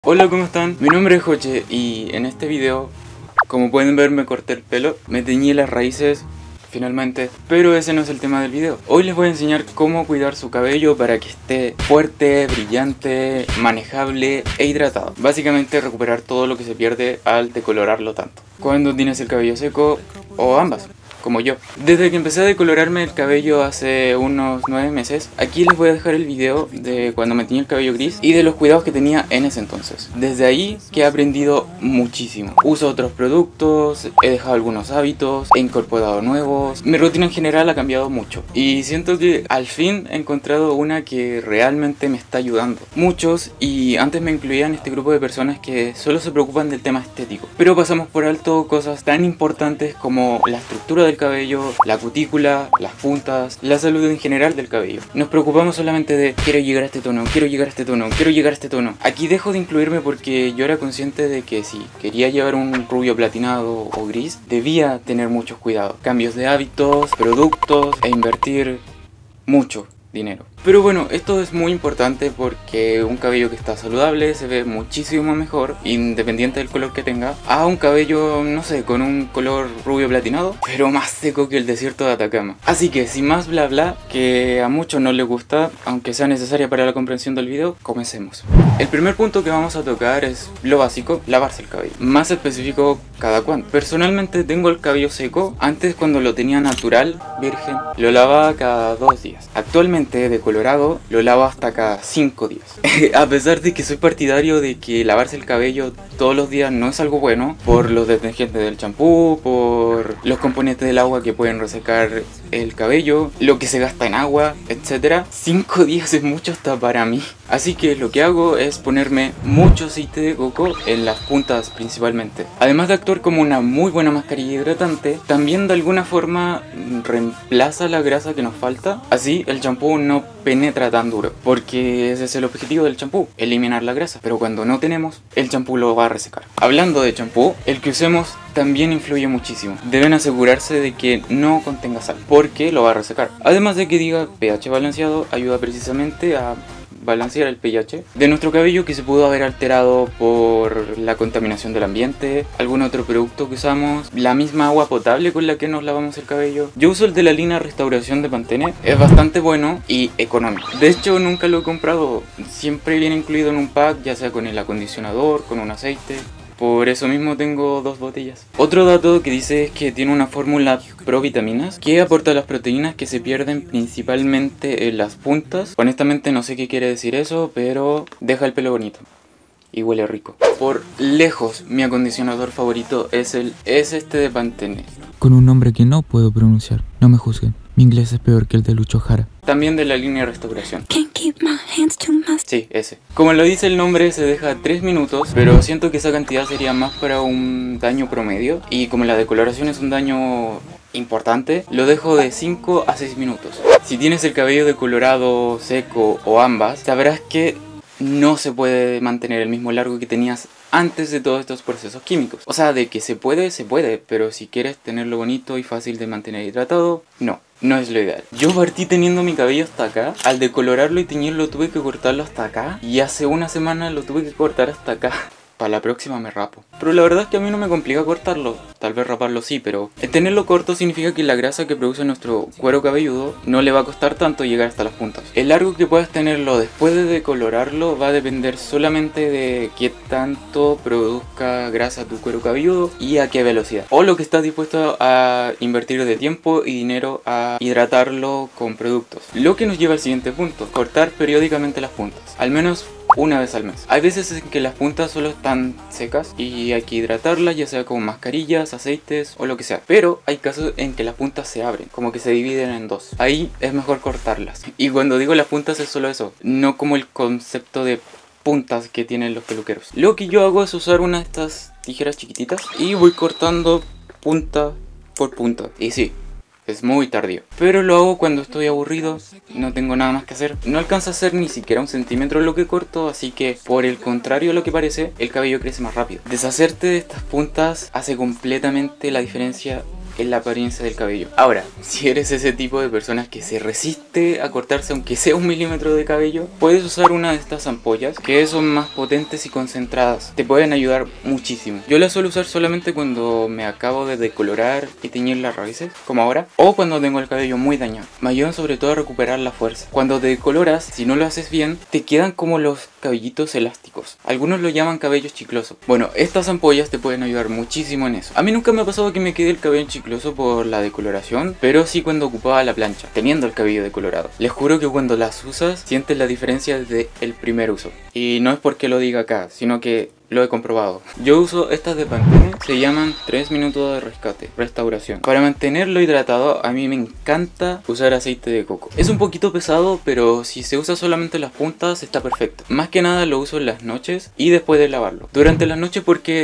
Hola, ¿cómo están? Mi nombre es Joche y en este video, como pueden ver, me corté el pelo, me teñí las raíces finalmente, pero ese no es el tema del video. Hoy les voy a enseñar cómo cuidar su cabello para que esté fuerte, brillante, manejable e hidratado. Básicamente recuperar todo lo que se pierde al decolorarlo tanto. Cuando tienes el cabello seco o ambas, como yo. Desde que empecé a decolorarme el cabello hace unos 9 meses, aquí les voy a dejar el video de cuando me tenía el cabello gris y de los cuidados que tenía en ese entonces. Desde ahí que he aprendido muchísimo. Uso otros productos, he dejado algunos hábitos, he incorporado nuevos. Mi rutina en general ha cambiado mucho y siento que al fin he encontrado una que realmente me está ayudando. Muchos, y antes me incluía en este grupo de personas que solo se preocupan del tema estético, pero pasamos por alto cosas tan importantes como la estructura del cabello, la cutícula, las puntas, la salud en general del cabello. Nos preocupamos solamente de quiero llegar a este tono, quiero llegar a este tono, quiero llegar a este tono. Aquí dejo de incluirme porque yo era consciente de que si quería llevar un rubio platinado o gris, debía tener muchos cuidados, cambios de hábitos, productos e invertir mucho dinero. Pero bueno, esto es muy importante porque un cabello que está saludable se ve muchísimo mejor, independiente del color que tenga, a un cabello, no sé, con un color rubio platinado, pero más seco que el desierto de Atacama. Así que sin más bla bla, que a muchos no les gusta, aunque sea necesaria para la comprensión del video, comencemos. El primer punto que vamos a tocar es lo básico, lavarse el cabello. Más específico, cada cuándo. Personalmente tengo el cabello seco. Antes, cuando lo tenía natural, virgen, lo lavaba cada 2 días. Actualmente, de colorado, lo lavo hasta cada 5 días. A pesar de que soy partidario de que lavarse el cabello todos los días no es algo bueno, por los detergentes del champú, por los componentes del agua que pueden resecar el cabello, lo que se gasta en agua, etc. 5 días es mucho hasta para mí. Así que lo que hago es ponerme mucho aceite de coco en las puntas principalmente. Además de actuar como una muy buena mascarilla hidratante, también de alguna forma reemplaza la grasa que nos falta. Así el champú no penetra tan duro, porque ese es el objetivo del champú, eliminar la grasa. Pero cuando no tenemos, el champú lo va a resecar. Hablando de champú, el que usemos también influye muchísimo. Deben asegurarse de que no contenga sal, porque lo va a resecar. Además de que diga pH balanceado, ayuda precisamente a balancear el pH de nuestro cabello, que se pudo haber alterado por la contaminación del ambiente, algún otro producto que usamos, la misma agua potable con la que nos lavamos el cabello. Yo uso el de la línea Restauración de Pantene, es bastante bueno y económico. De hecho, nunca lo he comprado, siempre viene incluido en un pack, ya sea con el acondicionador, con un aceite. Por eso mismo tengo 2 botellas. Otro dato que dice es que tiene una fórmula provitaminas que aporta las proteínas que se pierden principalmente en las puntas. Honestamente no sé qué quiere decir eso, pero deja el pelo bonito y huele rico. Por lejos mi acondicionador favorito es este de Pantene, con un nombre que no puedo pronunciar. No me juzguen, mi inglés es peor que el de Lucho Jara. También de la línea Restauración. Sí, ese. Como lo dice el nombre, se deja 3 minutos, pero siento que esa cantidad sería más para un daño promedio. Y como la decoloración es un daño importante, lo dejo de 5 a 6 minutos. Si tienes el cabello decolorado, seco o ambas, sabrás que no se puede mantener el mismo largo que tenías antes de todos estos procesos químicos. O sea, de que se puede, pero si quieres tenerlo bonito y fácil de mantener hidratado, no es lo ideal. Yo partí teniendo mi cabello hasta acá, al decolorarlo y teñirlo tuve que cortarlo hasta acá, y hace una semana lo tuve que cortar hasta acá. Para la próxima me rapo. Pero la verdad es que a mí no me complica cortarlo. Tal vez raparlo sí, pero el tenerlo corto significa que la grasa que produce nuestro cuero cabelludo no le va a costar tanto llegar hasta las puntas. El largo que puedas tenerlo después de decolorarlo va a depender solamente de qué tanto produzca grasa tu cuero cabelludo y a qué velocidad. O lo que estás dispuesto a invertir de tiempo y dinero a hidratarlo con productos. Lo que nos lleva al siguiente punto: cortar periódicamente las puntas. Al menos una vez al mes. Hay veces en que las puntas solo están secas y hay que hidratarlas, ya sea con mascarillas, aceites o lo que sea. Pero hay casos en que las puntas se abren, como que se dividen en dos. Ahí es mejor cortarlas. Y cuando digo las puntas es solo eso, no como el concepto de puntas que tienen los peluqueros. Lo que yo hago es usar una de estas tijeras chiquititas y voy cortando punta por punta. Y sí, es muy tardío, pero lo hago cuando estoy aburrido, no tengo nada más que hacer. No alcanza a ser ni siquiera 1 centímetro lo que corto, así que por el contrario a lo que parece, el cabello crece más rápido. Deshacerte de estas puntas hace completamente la diferencia en la apariencia del cabello. Ahora, si eres ese tipo de personas que se resiste a cortarse aunque sea 1 milímetro de cabello, puedes usar una de estas ampollas que son más potentes y concentradas. Te pueden ayudar muchísimo. Yo las suelo usar solamente cuando me acabo de decolorar y teñir las raíces, como ahora, o cuando tengo el cabello muy dañado. Me ayudan sobre todo a recuperar la fuerza. Cuando te decoloras, si no lo haces bien, te quedan como los cabellitos elásticos. Algunos lo llaman cabello chicloso. Bueno, estas ampollas te pueden ayudar muchísimo en eso. A mí nunca me ha pasado que me quede el cabello chicloso por la decoloración, pero sí cuando ocupaba la plancha, teniendo el cabello decolorado. Les juro que cuando las usas, sientes la diferencia desde el primer uso. Y no es porque lo diga acá, sino que lo he comprobado. Yo uso estas de Pantene, se llaman 3 minutos de rescate, restauración. Para mantenerlo hidratado, a mí me encanta usar aceite de coco. Es un poquito pesado, pero si se usa solamente las puntas, está perfecto. Más que nada lo uso en las noches y después de lavarlo. Durante las noches porque,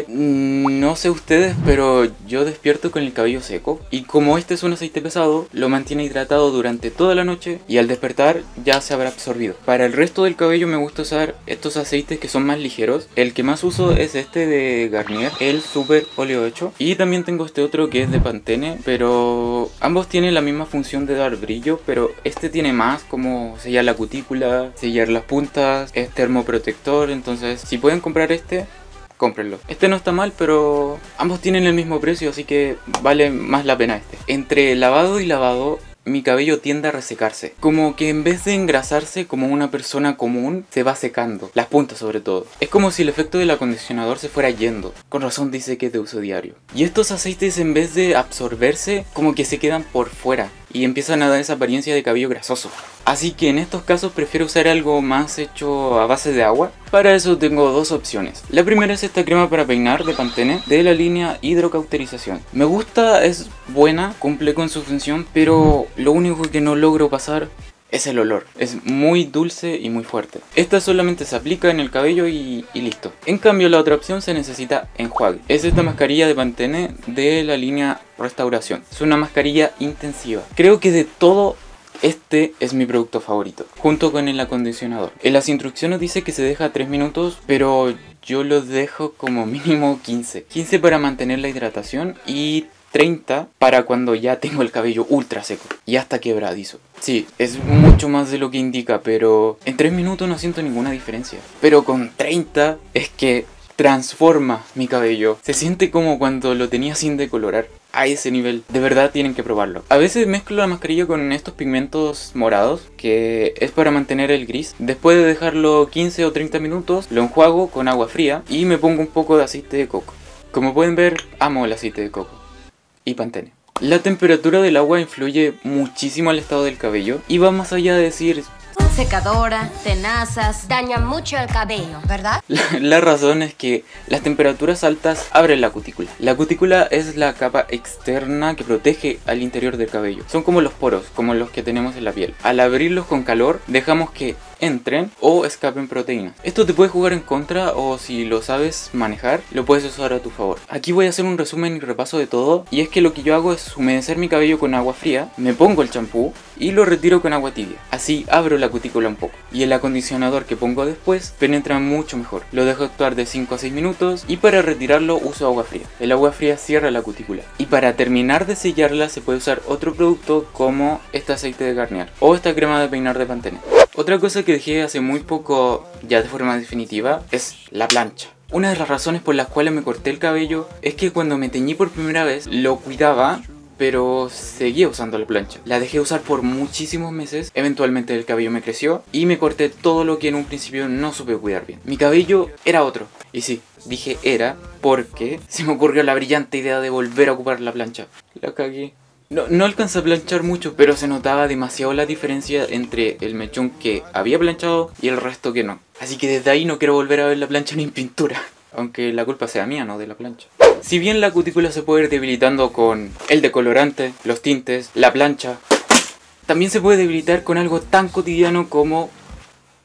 no sé ustedes, pero yo despierto con el cabello seco. Y como este es un aceite pesado, lo mantiene hidratado durante toda la noche y al despertar ya se habrá absorbido. Para el resto del cabello me gusta usar estos aceites que son más ligeros. El que más uso es este de Garnier, el Super Óleo 8, y también tengo este otro que es de Pantene, pero ambos tienen la misma función de dar brillo, pero este tiene más, como sellar la cutícula, sellar las puntas, es termoprotector. Entonces si pueden comprar este, cómprenlo. Este no está mal, pero ambos tienen el mismo precio, así que vale más la pena este. Entre lavado y lavado, mi cabello tiende a resecarse. Como que en vez de engrasarse como una persona común, se va secando. Las puntas sobre todo. Es como si el efecto del acondicionador se fuera yendo. Con razón dice que es de uso diario. Y estos aceites, en vez de absorberse, como que se quedan por fuera y empiezan a dar esa apariencia de cabello grasoso. Así que en estos casos prefiero usar algo más hecho a base de agua. Para eso tengo dos opciones. La primera es esta crema para peinar de Pantene, de la línea hidrocauterización. Me gusta, es buena, cumple con su función, pero lo único que no logro pasar es el olor. Es muy dulce y muy fuerte. Esta solamente se aplica en el cabello y listo. En cambio la otra opción se necesita enjuague. Es esta mascarilla de Pantene de la línea restauración. Es una mascarilla intensiva. Creo que de todo, este es mi producto favorito, junto con el acondicionador. En las instrucciones dice que se deja 3 minutos, pero yo lo dejo como mínimo 15. 15 para mantener la hidratación y 30 para cuando ya tengo el cabello ultra seco y hasta quebradizo. Sí, es mucho más de lo que indica, pero en 3 minutos no siento ninguna diferencia. Pero con 30 es que transforma mi cabello. Se siente como cuando lo tenía sin decolorar. A ese nivel, de verdad tienen que probarlo. A veces mezclo la mascarilla con estos pigmentos morados, que es para mantener el gris. Después de dejarlo 15 o 30 minutos, lo enjuago con agua fría y me pongo un poco de aceite de coco. Como pueden ver, amo el aceite de coco y Pantene. La temperatura del agua influye muchísimo al estado del cabello y va más allá de decir secadora, tenazas, daña mucho el cabello, ¿verdad? La razón es que las temperaturas altas abren la cutícula. La cutícula es la capa externa que protege al interior del cabello. Son como los poros, como los que tenemos en la piel. Al abrirlos con calor, dejamos que entren o escapen proteínas. Esto te puede jugar en contra, o si lo sabes manejar, lo puedes usar a tu favor. Aquí voy a hacer un resumen y repaso de todo, y es que lo que yo hago es humedecer mi cabello con agua fría, me pongo el champú y lo retiro con agua tibia. Así abro la cutícula un poco, y el acondicionador que pongo después penetra mucho mejor. Lo dejo actuar de 5 a 6 minutos y para retirarlo uso agua fría. El agua fría cierra la cutícula, y para terminar de sellarla se puede usar otro producto como este aceite de Garnier o esta crema de peinar de Pantene. Otra cosa que dejé hace muy poco, ya de forma definitiva, es la plancha. Una de las razones por las cuales me corté el cabello es que cuando me teñí por primera vez lo cuidaba, pero seguía usando la plancha. La dejé usar por muchísimos meses, eventualmente el cabello me creció y me corté todo lo que en un principio no supe cuidar bien. Mi cabello era otro, y sí, dije era porque se me ocurrió la brillante idea de volver a ocupar la plancha. La cagué. No alcancé a planchar mucho, pero se notaba demasiado la diferencia entre el mechón que había planchado y el resto que no. Así que desde ahí no quiero volver a ver la plancha ni en pintura, aunque la culpa sea mía, no de la plancha. Si bien la cutícula se puede ir debilitando con el decolorante, los tintes, la plancha, también se puede debilitar con algo tan cotidiano como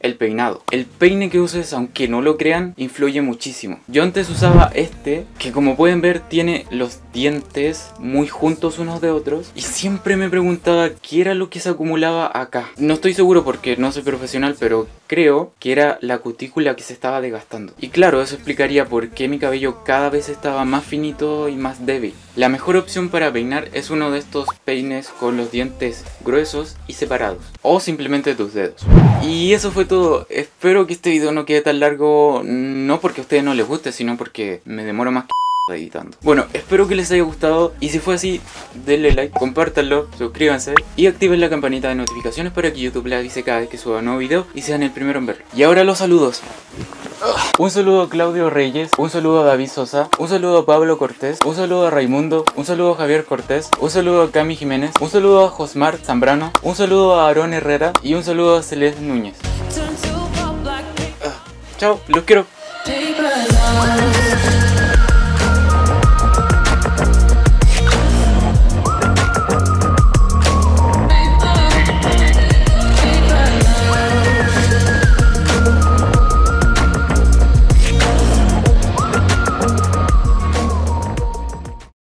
el peinado. El peine que uses, aunque no lo crean, influye muchísimo. Yo antes usaba este, que como pueden ver tiene los dientes muy juntos unos de otros, y siempre me preguntaba qué era lo que se acumulaba acá. No estoy seguro porque no soy profesional, pero creo que era la cutícula que se estaba desgastando. Y claro, eso explicaría por qué mi cabello cada vez estaba más finito y más débil. La mejor opción para peinar es uno de estos peines con los dientes gruesos y separados, o simplemente tus dedos. Y eso fue todo. Espero que este video no quede tan largo, no porque a ustedes no les guste, sino porque me demoro más que editando. Bueno, espero que les haya gustado, y si fue así, denle like, compártanlo, suscríbanse y activen la campanita de notificaciones para que YouTube les avise cada vez que suba un nuevo video y sean el primero en verlo. Y ahora los saludos. Un saludo a Claudio Reyes, un saludo a David Sosa, un saludo a Pablo Cortés, un saludo a Raimundo, un saludo a Javier Cortés, un saludo a Cami Jiménez, un saludo a Josmar Zambrano, un saludo a Aarón Herrera y un saludo a Celeste Núñez. Chao, los quiero.